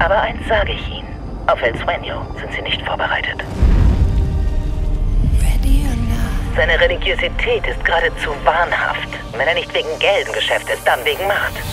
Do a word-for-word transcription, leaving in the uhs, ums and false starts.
Aber eins sage ich Ihnen. Auf El Sueño sind Sie nicht vorbereitet. Seine Religiosität ist geradezu wahnhaft. Wenn er nicht wegen Geld im Geschäft ist, dann wegen Macht.